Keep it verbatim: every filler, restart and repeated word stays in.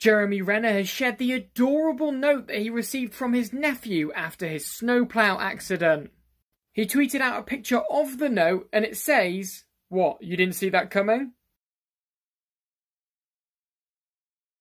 Jeremy Renner has shared the adorable note that he received from his nephew after his snowplow accident. He tweeted out a picture of the note and it says, "What, you didn't see that coming?"